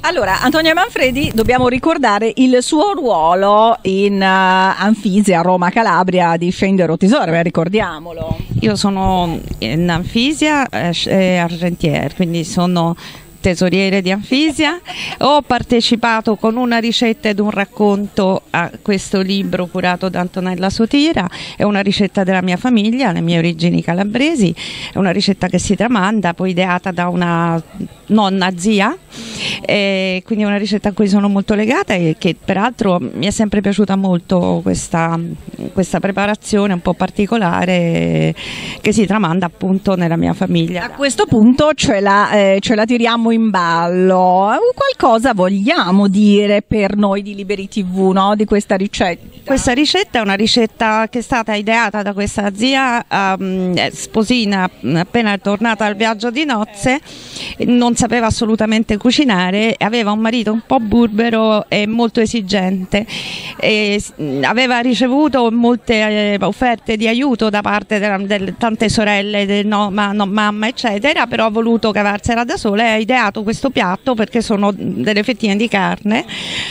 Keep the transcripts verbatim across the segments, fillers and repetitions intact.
Allora, Antonia Manfredi, dobbiamo ricordare il suo ruolo in uh, Anfisia, Roma Calabria di Scendero Tesoro, ricordiamolo. Io sono in Anfisia e Argentière, quindi sono tesoriere di Anfisia. Ho partecipato con una ricetta ed un racconto a questo libro curato da Antonella Sotira. È una ricetta della mia famiglia, le mie origini calabresi, è una ricetta che si tramanda, poi ideata da una nonna zia, e quindi è una ricetta a cui sono molto legata e che peraltro mi è sempre piaciuta molto questa, questa preparazione un po' particolare che si tramanda appunto nella mia famiglia. A questo punto ce la, eh, ce la tiriamo in ballo. Qualcosa vogliamo dire per noi di Liberi tivù, no? Di questa ricetta? Questa ricetta è una ricetta che è stata ideata da questa zia um, sposina appena tornata dal viaggio di nozze, non sapeva assolutamente cucinare, aveva un marito un po' burbero e molto esigente e aveva ricevuto molte eh, offerte di aiuto da parte delle, delle tante sorelle, del no, ma, no, mamma eccetera, però ha voluto cavarsela da sola e ha ideato questo piatto perché sono delle fettine di carne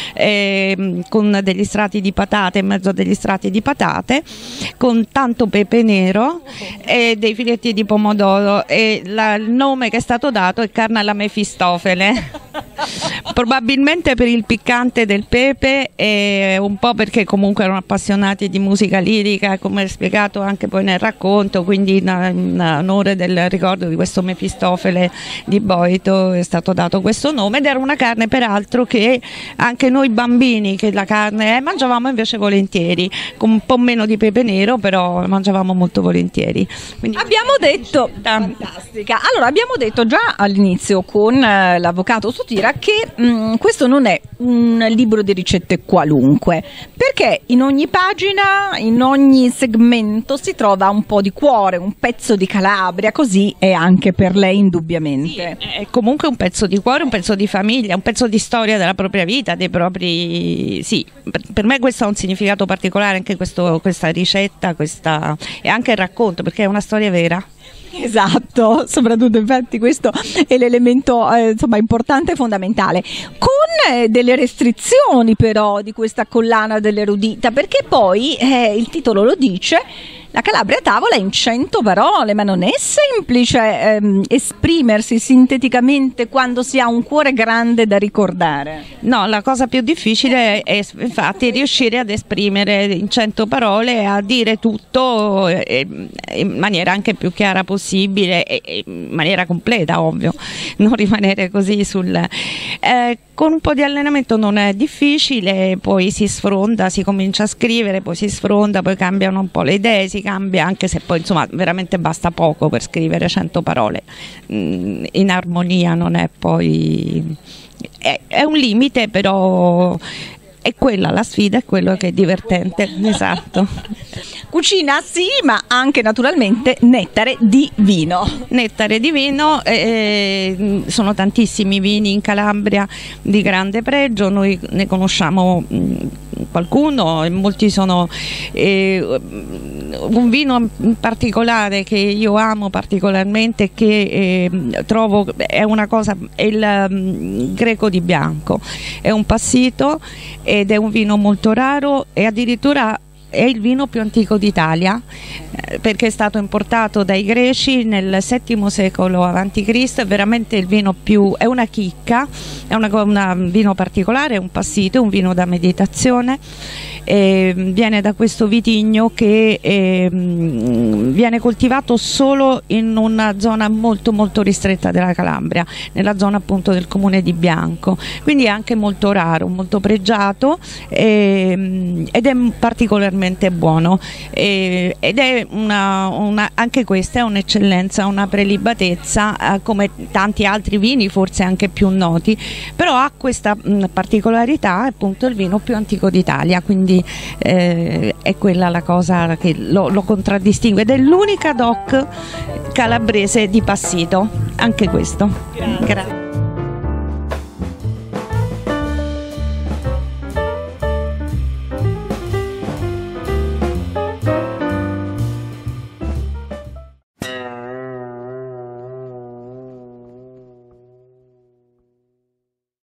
eh, con degli strati di patate, in mezzo a degli strati di patate, con tanto pepe nero e dei filetti di pomodoro, e la, il nome che è stato dato è carne alla Mefistofele. Probabilmente per il piccante del pepe e un po' perché comunque erano appassionati di musica lirica, come è spiegato anche poi nel racconto, quindi in onore del ricordo di questo Mefistofele di Boito è stato dato questo nome, ed era una carne peraltro che anche noi bambini, che la carne eh, mangiavamo invece volentieri, con un po' meno di pepe nero, però mangiavamo molto volentieri. Quindi abbiamo detto, fantastica, allora abbiamo detto già all'inizio con eh, l'avvocato Sotira che mh, questo non è un libro di ricette qualunque, perché in ogni pagina, in ogni segmento si trova un po' di cuore, un pezzo di Calabria, così è anche per lei indubbiamente. Sì, è comunque un pezzo di cuore, un pezzo di famiglia, un pezzo di storia della propria vita, dei propri... Sì, per me questo ha un significato particolare, anche questo, questa ricetta, questa... e anche il racconto, perché è una storia vera. Esatto, soprattutto infatti questo è l'elemento eh, insomma importante e fondamentale, con eh, delle restrizioni però di questa collana dell'erudita, perché poi eh, il titolo lo dice, la Calabria a tavola in cento parole, ma non è semplice ehm, esprimersi sinteticamente quando si ha un cuore grande da ricordare. No, la cosa più difficile è infatti riuscire ad esprimere in cento parole, a dire tutto eh, in maniera anche più chiara possibile e in maniera completa, ovvio, non rimanere così sul... Eh, con un po' di allenamento non è difficile, poi si sfronda, si comincia a scrivere, poi si sfronda, poi cambiano un po' le idee, si cambia, anche se poi insomma veramente basta poco per scrivere cento parole, in armonia non è poi... è, è un limite, però è quella la sfida, è quello che è divertente, esatto. Cucina sì, ma anche naturalmente nettare di vino. Nettare di vino, eh, sono tantissimi vini in Calabria di grande pregio, noi ne conosciamo mh, qualcuno, e molti sono eh, un vino in particolare che io amo particolarmente, che eh, trovo è una cosa, è il um, Greco di Bianco, è un passito ed è un vino molto raro e addirittura è il vino più antico d'Italia, eh, perché è stato importato dai greci nel settimo secolo avanti Cristo, è veramente il vino più, è una chicca, è una, una, un vino particolare, è un passito, è un vino da meditazione, eh, viene da questo vitigno che eh, viene coltivato solo in una zona molto molto ristretta della Calabria, nella zona appunto del comune di Bianco, quindi è anche molto raro, molto pregiato eh, ed è particolarmente buono eh, ed è una, una, anche questa è un'eccellenza, una prelibatezza eh, come tanti altri vini forse anche più noti, però ha questa mh, particolarità, è appunto il vino più antico d'Italia, quindi eh, è quella la cosa che lo, lo contraddistingue, ed è l'unica doc calabrese di passito, anche questo. Grazie.